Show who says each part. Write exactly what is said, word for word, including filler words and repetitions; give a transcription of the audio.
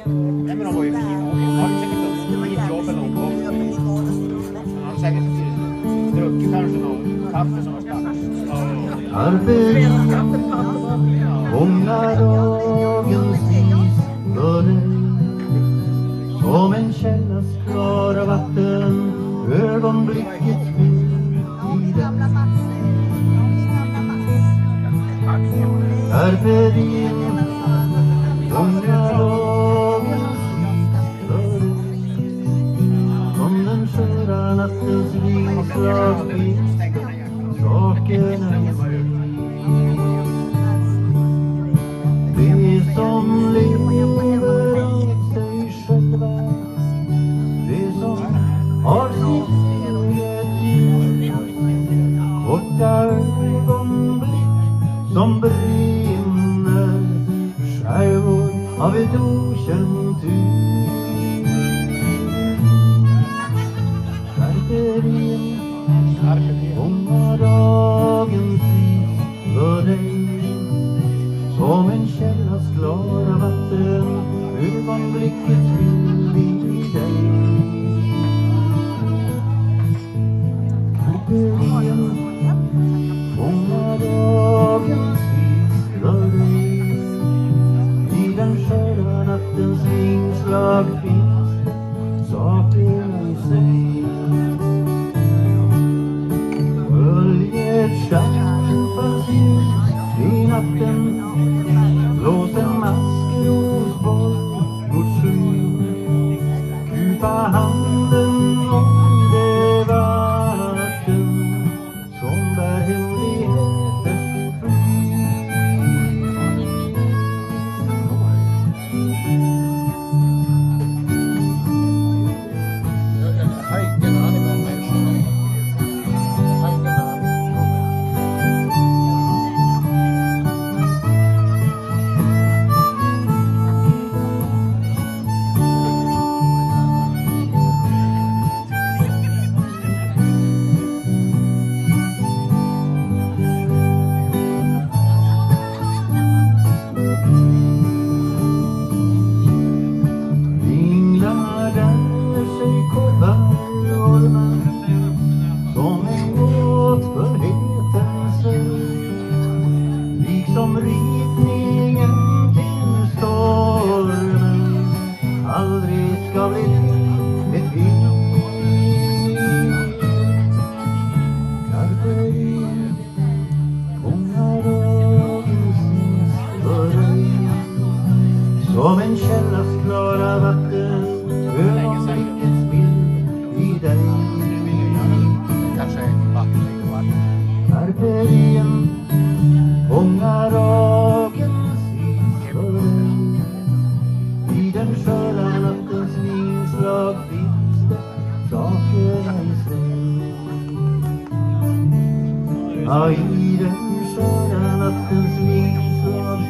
Speaker 1: Nej, men hon var ju fin. Hon har säkert ett skitjobb eller hon kom. Hon har säkert druckit kanske någon kaffe som var starkt.
Speaker 2: Arbetet många dagens is för dig. Som en källas klara vatten, ögonblicket fyllt i den. Carpe diem, många dagens is för dig. Som den sköra nattens vingslag finns sakerna i sig. Det som lever av sig själva, det som har sitt eget ljus, korta ögonblick som brinner, skärvor av ett okänt hus. Carpe diem, många dagens is för dig. Som en källas klara vatten, ögonblicket fylld i dig. Carpe diem, många dagens is för dig. I den sköra nattens vingslag finns det sakerna i sig. Följ ett stjärnfalls ljus i natten, blås en maskrosboll mot skyn. Kupa handen om det vatten som bär hemligheters frid. Som en båt för hetens liksom ritningen till stormen aldrig ska bli ett vind. Carpe diem, många dagens is för dig. Som en källas klara vatten, ögonblickets bild i dig. Carpe diem, många dagens is för dig. I den sköra nattens vingslag finns det sakerna i sig. Ja, i den sköra nattens vingslag